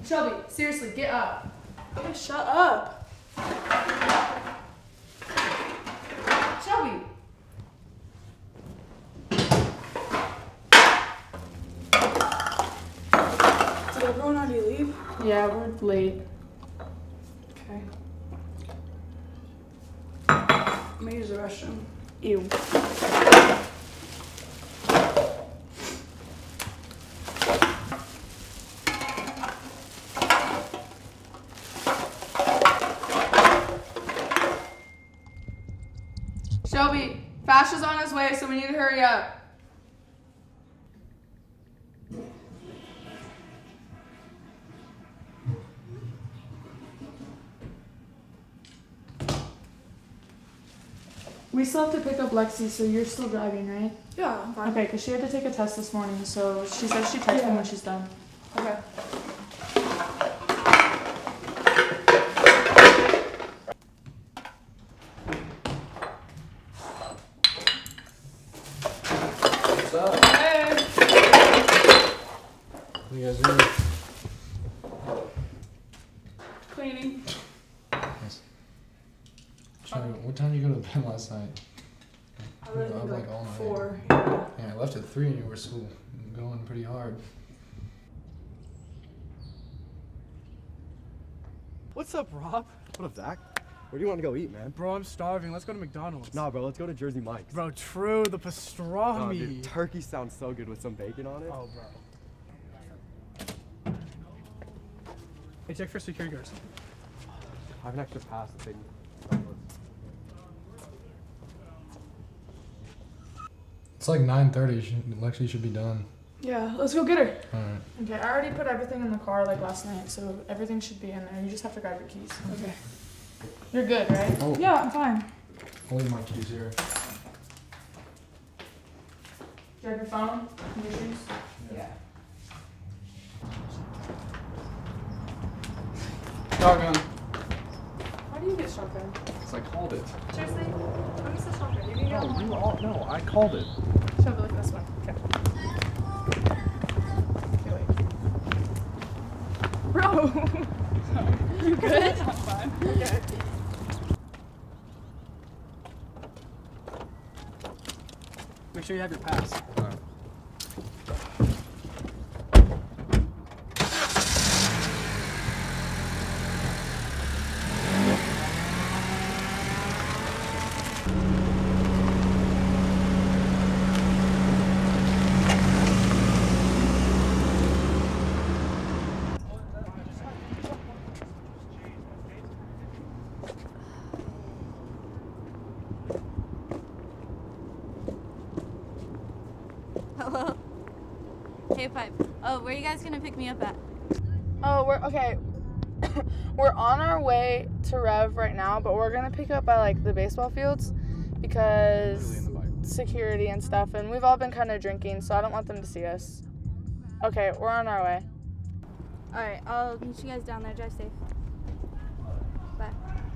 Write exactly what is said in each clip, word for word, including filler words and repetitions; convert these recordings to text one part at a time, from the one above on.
Shelby, seriously, get up. Yeah, shut up. Shelby. Did everyone already leave? Yeah, we're late. Okay. I'm gonna use the restroom. Ew. Shelby, Fash is on his way, so we need to hurry up. We still have to pick up Lexi, so you're still driving, right? Yeah, I'm fine. Okay, because she had to take a test this morning, so she said she'd text me Yeah. when she's done. Okay. What's up? Hey. What are you guys doing? Cleaning. Nice. What time did you go to bed last night? I really You were up, need like, like all night. four. Yeah, I left at three and you were still going pretty hard. What's up, Rob? What up, Zach? Where do you want to go eat, man? Bro, I'm starving. Let's go to McDonald's. Nah, bro, let's go to Jersey Mike's. Bro, true. The Oh, pastrami. dude, turkey sounds so good with some bacon on it. Oh, bro. Hey, check for security guards. I have an extra pass to take. It's like nine thirty. Lexi should be done. Yeah, let's go get her. Alright. Okay, I already put everything in the car like last night, so everything should be in there. You just have to grab your keys. Okay. You're good, right? Oh, Yeah, I'm fine. I'll leave my keys here. Do you have your phone? Your shoes? Yeah. Shotgun. Why do you get shotgun? Because I called it. Seriously? What is the shotgun? You didn't get No, one. you all, no, I called it. Shelby, look this way. Okay. Okay, wait. Bro! You good? I'm fine. Okay. Make sure you have your pass. Alright. Hello. Hey, Pipe. Oh, where are you guys gonna pick me up at? Oh, we're okay. We're on our way to Rev right now, but we're gonna pick up by like the baseball fields because security and stuff, and we've all been kind of drinking, so I don't want them to see us. Okay, we're on our way. All right, I'll meet you guys down there. Drive safe. Bye.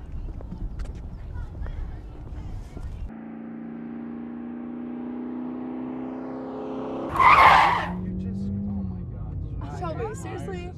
You just. Oh my god. Shelby, seriously?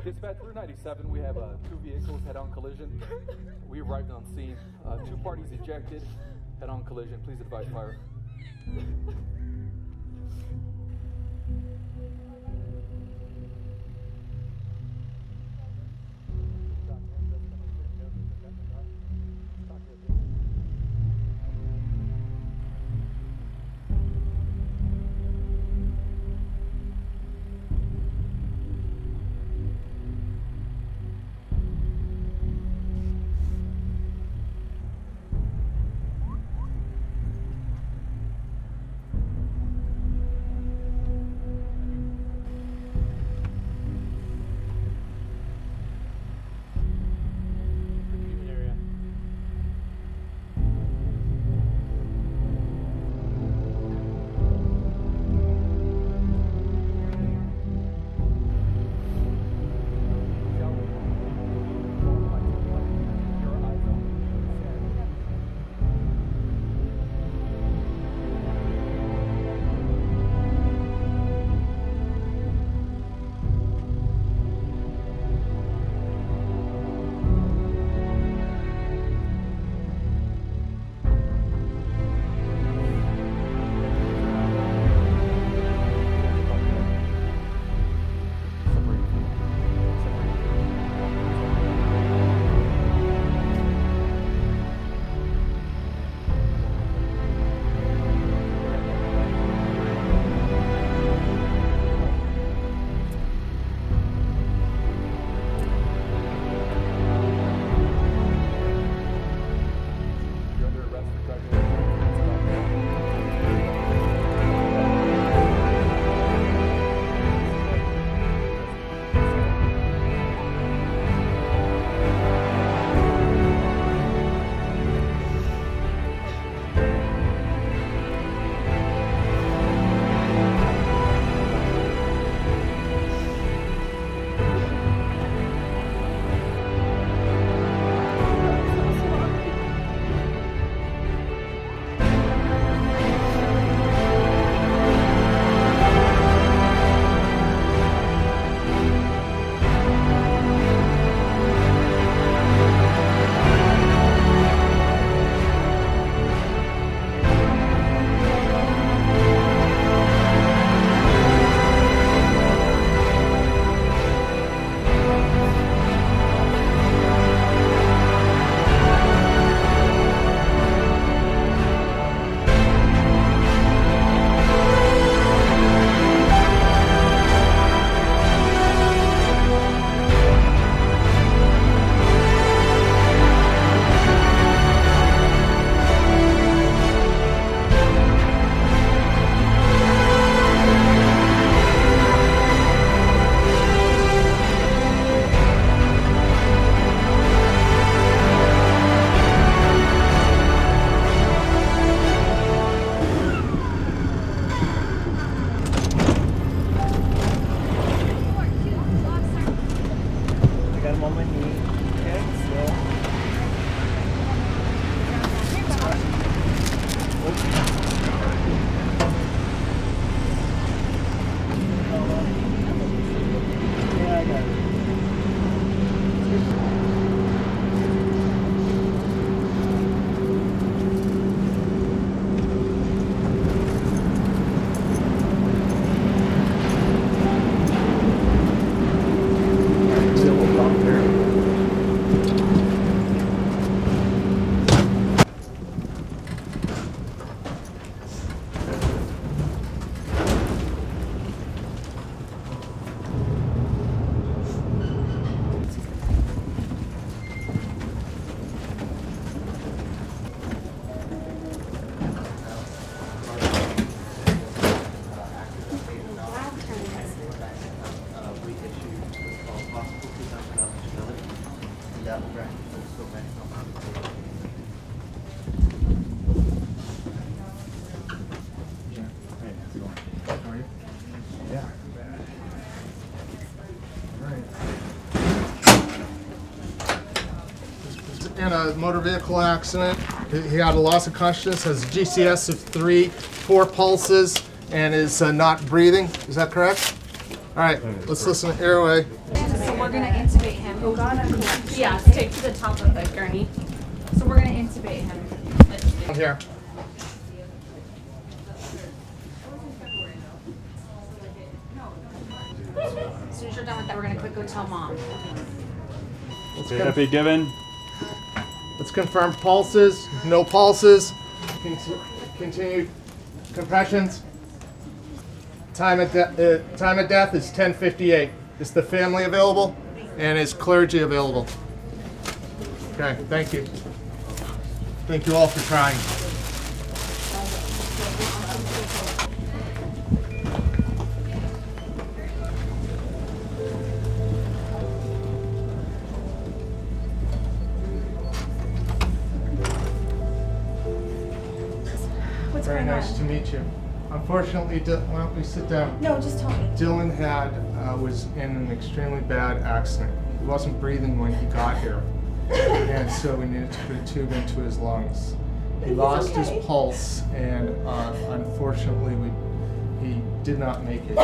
Dispatch, Route ninety-seven, we have uh, two vehicles head-on collision. We arrived on scene. Uh, two parties ejected, head-on collision. Please advise fire. In a motor vehicle accident. He had a loss of consciousness, has a G C S of three, four pulses, and is uh, not breathing. Is that correct? All right, let's listen to airway. we're gonna intubate him. Oh God, I'm correct. Yeah, stick to the top of the gurney. So we're gonna intubate him. Here. As soon as you're done with that, we're gonna quick go tell mom. Let's, Okay, con- epi given. let's confirm pulses. No pulses. Conti- continued compressions. Time of, de- uh, time of death is ten fifty-eight. Is the family available? And is clergy available? Okay, thank you. Thank you all for trying. What's Very going nice on? to meet you. Unfortunately, Di- why don't we sit down? No, just tell me. Dylan had uh, was in an extremely bad accident. He wasn't breathing when he got here, and so we needed to put a tube into his lungs. He He's lost okay. his pulse, and uh, unfortunately, we he did not make it.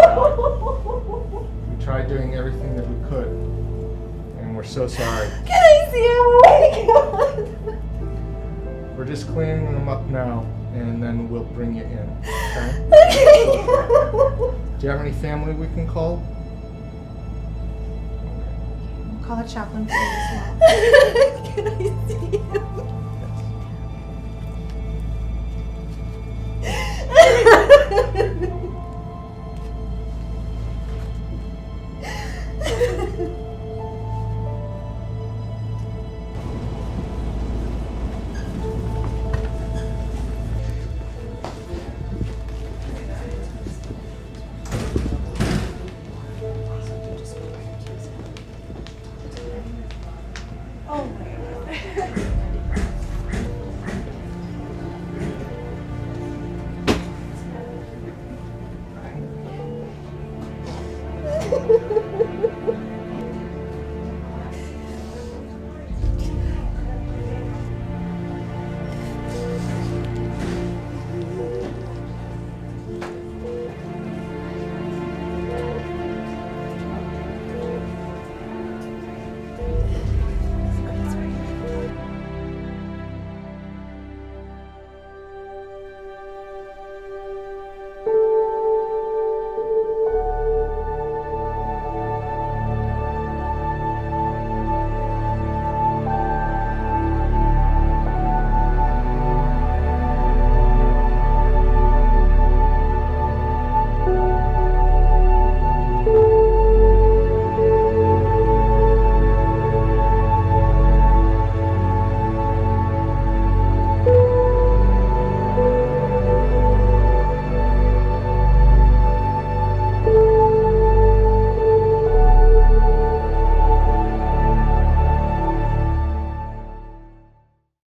We tried doing everything that we could, and we're so sorry. Can I see him? Oh my God. We're just cleaning him up now, and then we'll bring you in. Okay? Do you have any family we can call? We'll call a chaplain for you as well. Can I see him?